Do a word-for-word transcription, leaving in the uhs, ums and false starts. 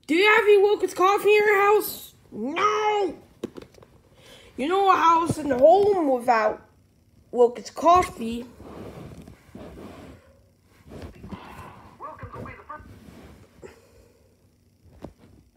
Do you have any Wilkins Coffee in your house? No! You know a house and home without Wilkins Coffee